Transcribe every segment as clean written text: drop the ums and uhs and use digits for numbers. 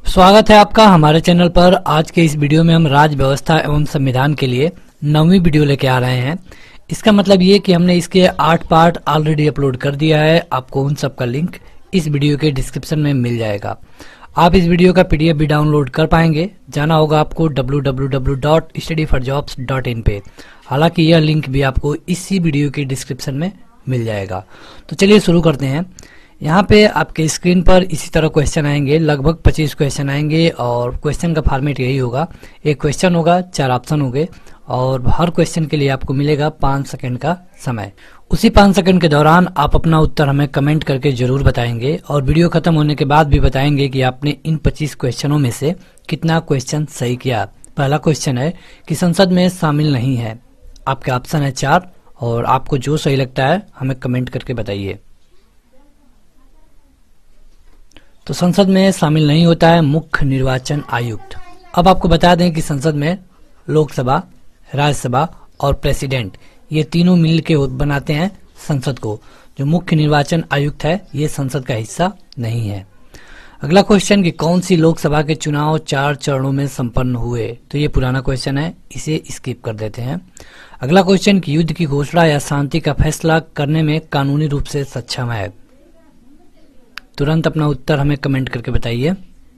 स्वागत है आपका हमारे चैनल पर। आज के इस वीडियो में हम राज्य व्यवस्था एवं संविधान के लिए 9वीं वीडियो लेके आ रहे हैं। इसका मतलब ये कि हमने इसके 8 पार्ट ऑलरेडी अपलोड कर दिया है। आपको उन सब का लिंक इस वीडियो के डिस्क्रिप्शन में मिल जाएगा। आप इस वीडियो का पीडीएफ भी डाउनलोड कर पाएंगे। जाना होगा आपको www.studyforjobs.in पे। हालांकि यह लिंक भी आपको इसी वीडियो के डिस्क्रिप्शन में मिल जाएगा। तो चलिए शुरू करते हैं। यहाँ पे आपके स्क्रीन पर इसी तरह क्वेश्चन आएंगे, लगभग 25 क्वेश्चन आएंगे और क्वेश्चन का फॉर्मेट यही होगा। एक क्वेश्चन होगा, 4 ऑप्शन होंगे और हर क्वेश्चन के लिए आपको मिलेगा 5 सेकंड का समय। उसी 5 सेकंड के दौरान आप अपना उत्तर हमें कमेंट करके जरूर बताएंगे और वीडियो खत्म होने के बाद भी बताएंगे कि आपने इन 25 क्वेश्चनों में से कितना क्वेश्चन सही किया। पहला क्वेश्चन है कि संसद में शामिल नहीं है। आपके ऑप्शन है 4 और आपको जो सही लगता है हमें कमेंट करके बताइए। तो संसद में शामिल नहीं होता है मुख्य निर्वाचन आयुक्त। अब आपको बता दें कि संसद में लोकसभा, राज्यसभा और प्रेसिडेंट ये तीनों मिल के बनाते हैं संसद को। जो मुख्य निर्वाचन आयुक्त है ये संसद का हिस्सा नहीं है। अगला क्वेश्चन कि कौन सी लोकसभा के चुनाव 4 चरणों में संपन्न हुए। तो ये पुराना क्वेश्चन है, इसे स्किप कर देते हैं। अगला क्वेश्चन कि युद्ध की घोषणा या शांति का फैसला करने में कानूनी रूप से सक्षम है। तुरंत अपना उत्तर हमें कमेंट करके बताइए।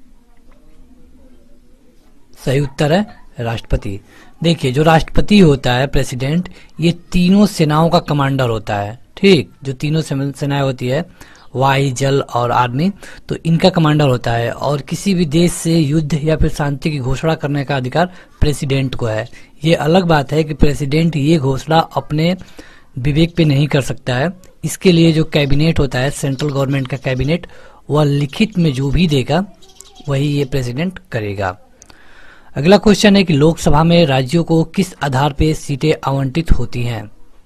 सही उत्तर है राष्ट्रपति। देखिए, जो राष्ट्रपति होता है प्रेसिडेंट, ये तीनों सेनाओं का कमांडर होता है। ठीक, जो तीनों सेनाएं होती है, वायु, जल और आर्मी, तो इनका कमांडर होता है। और किसी भी देश से युद्ध या फिर शांति की घोषणा करने का अधिकार प्रेसिडेंट को है। ये अलग बात है कि प्रेसिडेंट ये घोषणा अपने विवेक पे नहीं कर सकता है। इसके लिए जो कैबिनेट होता है, सेंट्रल गवर्नमेंट का कैबिनेट, वह लिखित में जो भी देगा वही ये प्रेसिडेंट करेगा। अगला क्वेश्चन है कि लोकसभा में राज्यों को किस आधार पे सीटें आवंटित होती हैं।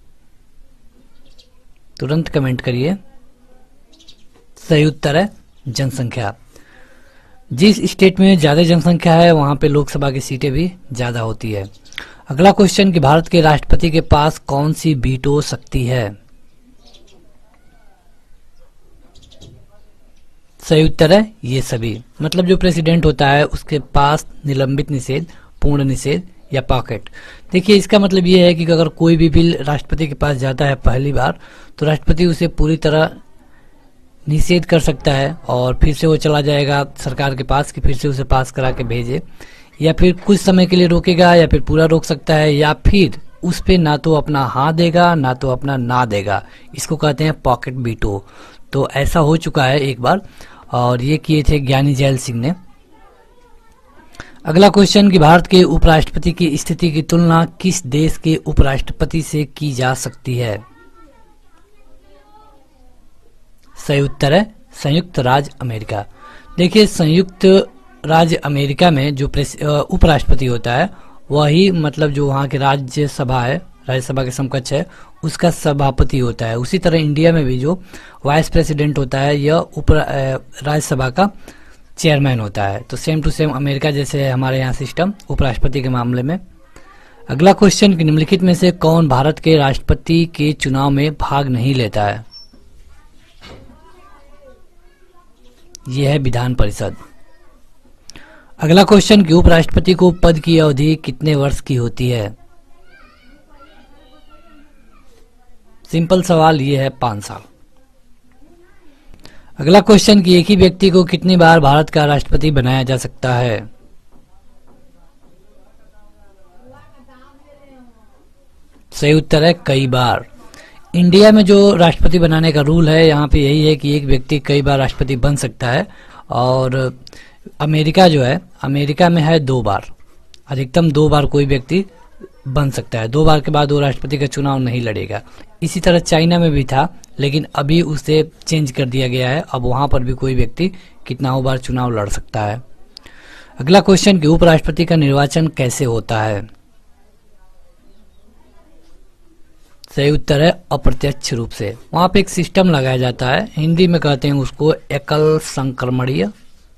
तुरंत कमेंट करिए। सही उत्तर है जनसंख्या। जिस स्टेट में ज्यादा जनसंख्या है वहां पे लोकसभा की सीटें भी ज्यादा होती है। अगला क्वेश्चन कि भारत के राष्ट्रपति के पास कौन सी वीटो शक्ति है। सही उत्तर है ये सभी। मतलब जो प्रेसिडेंट होता है उसके पास निलंबित निषेध, पूर्ण निषेध या पॉकेट। देखिए, इसका मतलब ये है कि अगर कोई भी बिल राष्ट्रपति के पास जाता है पहली बार, तो राष्ट्रपति उसे पूरी तरह निषेध कर सकता है और फिर से वो चला जाएगा सरकार के पास कि फिर से उसे पास करा के भेजे, या फिर कुछ समय के लिए रोकेगा या फिर पूरा रोक सकता है, या फिर उस पे ना तो अपना हाँ देगा ना तो अपना ना देगा। इसको कहते हैं पॉकेट वीटो। तो ऐसा हो चुका है एक बार और ये किए थे ज्ञानी जैल सिंह ने। अगला क्वेश्चन कि भारत के उपराष्ट्रपति की स्थिति की तुलना किस देश के उपराष्ट्रपति से की जा सकती है। सही उत्तर है संयुक्त राज्य अमेरिका। देखिए, संयुक्त राज्य अमेरिका में जो उपराष्ट्रपति होता है वही, मतलब जो वहाँ की राज्यसभा है, राज्यसभा के समकक्ष है, उसका सभापति होता है। उसी तरह इंडिया में भी जो वाइस प्रेसिडेंट होता है यह राज्यसभा का चेयरमैन होता है। तो सेम टू सेम अमेरिका जैसे है हमारे यहाँ सिस्टम उपराष्ट्रपति के मामले में। अगला क्वेश्चन कि निम्नलिखित में से कौन भारत के राष्ट्रपति के चुनाव में भाग नहीं लेता है। यह है विधान परिषद। अगला क्वेश्चन कि उपराष्ट्रपति को पद की अवधि कितने वर्ष की होती है। सिंपल सवाल ये है 5 साल। अगला क्वेश्चन कि एक ही व्यक्ति को कितनी बार भारत का राष्ट्रपति बनाया जा सकता है। सही उत्तर है कई बार। इंडिया में जो राष्ट्रपति बनाने का रूल है यहाँ पे यही है कि एक व्यक्ति कई बार राष्ट्रपति बन सकता है। और अमेरिका जो है, अमेरिका में है 2 बार, अधिकतम 2 बार कोई व्यक्ति बन सकता है। 2 बार के बाद वो राष्ट्रपति का चुनाव नहीं लड़ेगा। इसी तरह चाइना में भी था, लेकिन अभी उसे चेंज कर दिया गया है। अब वहां पर भी कोई व्यक्ति कितनाओं बार चुनाव लड़ सकता है। अगला क्वेश्चन कि उपराष्ट्रपति का निर्वाचन कैसे होता है। सही उत्तर है अप्रत्यक्ष रूप से। वहां पे एक सिस्टम लगाया जाता है, हिंदी में कहते हैं उसको एकल संक्रमणीय।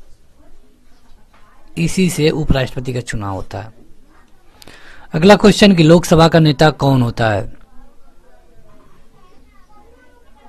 इसी से उपराष्ट्रपति का चुनाव होता है। अगला क्वेश्चन कि लोकसभा का नेता कौन होता है।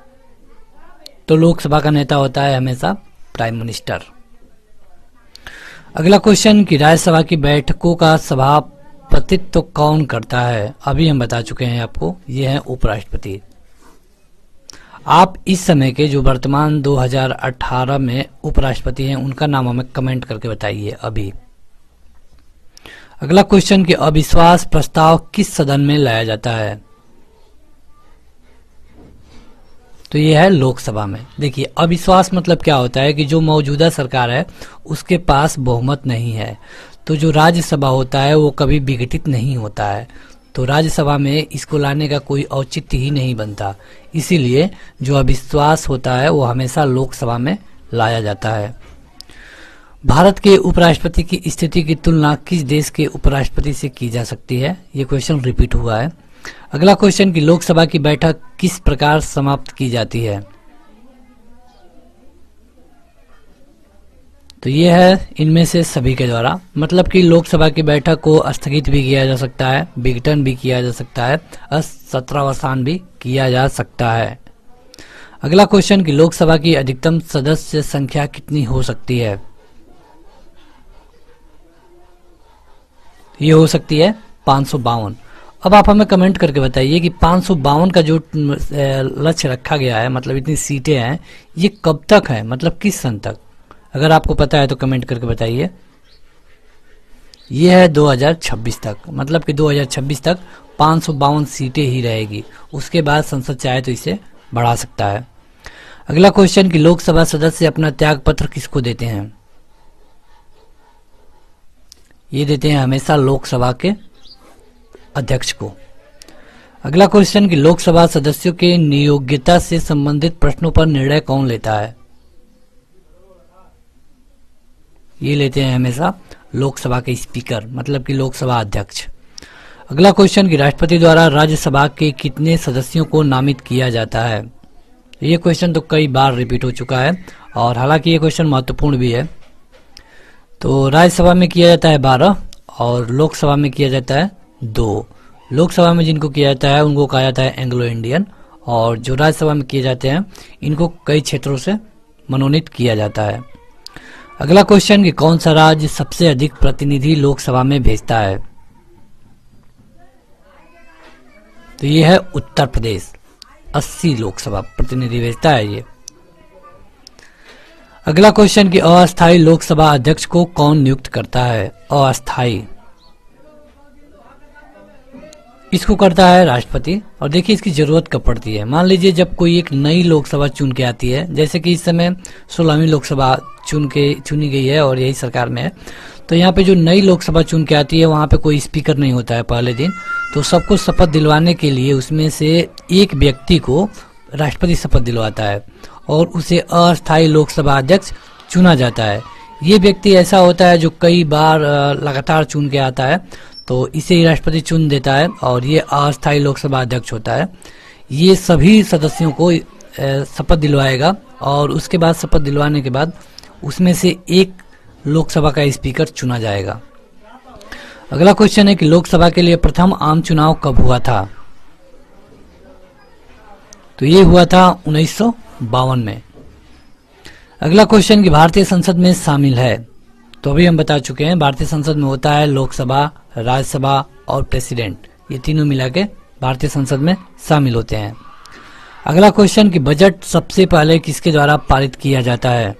तो लोकसभा का नेता होता है हमेशा प्राइम मिनिस्टर। अगला क्वेश्चन कि राज्यसभा की बैठकों का सभापतित्व कौन करता है? अभी हम बता चुके हैं आपको, ये है उपराष्ट्रपति। आप इस समय के जो वर्तमान 2018 में उपराष्ट्रपति हैं उनका नाम हमें कमेंट करके बताइए अभी। अगला क्वेश्चन कि अविश्वास प्रस्ताव किस सदन में लाया जाता है? तो ये है लोकसभा में। देखिए अविश्वास मतलब क्या होता है कि जो मौजूदा सरकार है उसके पास बहुमत नहीं है, तो जो राज्यसभा होता है वो कभी विघटित नहीं होता है, तो राज्यसभा में इसको लाने का कोई औचित्य ही नहीं बनता। इसीलिए जो अविश्वास होता है वो हमेशा लोकसभा में लाया जाता है। भारत के उपराष्ट्रपति की स्थिति की तुलना किस देश के उपराष्ट्रपति से की जा सकती है? ये क्वेश्चन रिपीट हुआ है। अगला क्वेश्चन कि लोकसभा की बैठक किस प्रकार समाप्त की जाती है? तो ये है इनमें से सभी के द्वारा, मतलब कि लोकसभा की बैठक को स्थगित भी किया जा सकता है, विघटन भी किया जा सकता है, सत्रावसान भी किया जा सकता है। अगला क्वेश्चन कि लोकसभा की अधिकतम सदस्य संख्या कितनी हो सकती है? ये हो सकती है 552। अब आप हमें कमेंट करके बताइए कि 552 का जो लक्ष्य रखा गया है, मतलब इतनी सीटें हैं, ये कब तक है, मतलब किस सन तक? अगर आपको पता है तो कमेंट करके बताइए। ये है 2026 तक, मतलब कि 2026 तक 552 सीटें ही रहेगी, उसके बाद संसद चाहे तो इसे बढ़ा सकता है। अगला क्वेश्चन कि लोकसभा सदस्य अपना त्याग पत्र किसको देते हैं? ये देते हैं हमेशा लोकसभा के अध्यक्ष को। अगला क्वेश्चन कि लोकसभा सदस्यों के नियोग्यता से संबंधित प्रश्नों पर निर्णय कौन लेता है? ये लेते हैं हमेशा लोकसभा के स्पीकर, मतलब कि लोकसभा अध्यक्ष। अगला क्वेश्चन कि राष्ट्रपति द्वारा राज्यसभा के कितने सदस्यों को नामित किया जाता है? ये क्वेश्चन तो कई बार रिपीट हो चुका है और हालांकि ये क्वेश्चन महत्वपूर्ण भी है। तो राज्यसभा में किया जाता है 12 और लोकसभा में किया जाता है 2। लोकसभा में जिनको किया जाता है उनको कहा जाता है एंग्लो इंडियन, और जो राज्यसभा में किए जाते हैं इनको कई क्षेत्रों से मनोनीत किया जाता है। अगला क्वेश्चन कि कौन सा राज्य सबसे अधिक प्रतिनिधि लोकसभा में भेजता है? तो ये है उत्तर प्रदेश, 80 लोकसभा प्रतिनिधि भेजता है ये। अगला क्वेश्चन कि अस्थायी लोकसभा अध्यक्ष को कौन नियुक्त करता है? अस्थायी इसको करता है राष्ट्रपति। और देखिए इसकी जरूरत कब पड़ती है। मान लीजिए जब कोई एक नई लोकसभा चुन के आती है, जैसे कि इस समय 16वीं लोकसभा चुनी गई है और यही सरकार में है, तो यहाँ पे जो नई लोकसभा चुन के आती है वहां पे कोई स्पीकर नहीं होता है पहले दिन, तो सबको शपथ दिलवाने के लिए उसमें से एक व्यक्ति को राष्ट्रपति शपथ दिलवाता है और उसे अस्थायी लोकसभा अध्यक्ष चुना जाता है। ये व्यक्ति ऐसा होता है जो कई बार लगातार चुन के आता है, तो इसे ही राष्ट्रपति चुन देता है और ये अस्थायी लोकसभा अध्यक्ष होता है। ये सभी सदस्यों को शपथ दिलवाएगा और उसके बाद शपथ दिलवाने के बाद उसमें से एक लोकसभा का स्पीकर चुना जाएगा। अगला क्वेश्चन है कि लोकसभा के लिए प्रथम आम चुनाव कब हुआ था? तो ये हुआ था 1952 में। अगला क्वेश्चन कि भारतीय संसद में शामिल है? तो अभी हम बता चुके हैं, भारतीय संसद में होता है लोकसभा, राज्यसभा और प्रेसिडेंट, ये तीनों मिला के भारतीय संसद में शामिल होते हैं। अगला क्वेश्चन कि बजट सबसे पहले किसके द्वारा पारित किया जाता है?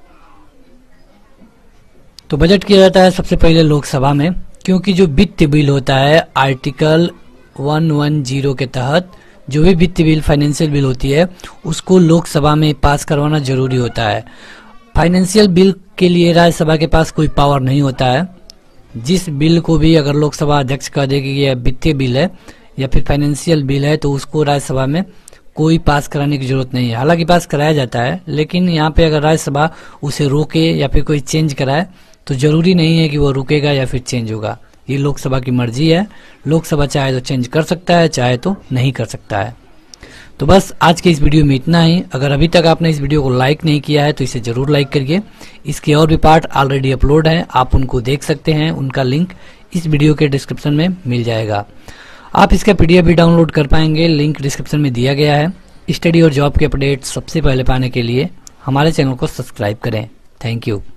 तो बजट किया जाता है सबसे पहले लोकसभा में, क्योंकि जो वित्त बिल होता है आर्टिकल 110 के तहत जो भी वित्त बिल, फाइनेंशियल बिल होती है, उसको लोकसभा में पास करवाना जरूरी होता है। फाइनेंशियल बिल के लिए राज्यसभा के पास कोई पावर नहीं होता है। जिस बिल को भी अगर लोकसभा अध्यक्ष कह दे कि यह वित्तीय बिल है या फिर फाइनेंशियल बिल है, तो उसको राज्यसभा में कोई पास कराने की जरूरत नहीं है। हालांकि पास कराया जाता है, लेकिन यहाँ पे अगर राज्यसभा उसे रोके या फिर कोई चेंज कराए तो जरूरी नहीं है कि वो रुकेगा या फिर चेंज होगा। ये लोकसभा की मर्जी है, लोकसभा चाहे तो चेंज कर सकता है, चाहे तो नहीं कर सकता है। तो बस आज के इस वीडियो में इतना ही। अगर अभी तक आपने इस वीडियो को लाइक नहीं किया है तो इसे जरूर लाइक करिए। इसके और भी पार्ट ऑलरेडी अपलोड हैं, आप उनको देख सकते हैं, उनका लिंक इस वीडियो के डिस्क्रिप्शन में मिल जाएगा। आप इसका PDF भी डाउनलोड कर पाएंगे, लिंक डिस्क्रिप्शन में दिया गया है। स्टडी और जॉब के अपडेट सबसे पहले पाने के लिए हमारे चैनल को सब्सक्राइब करें। Thank you.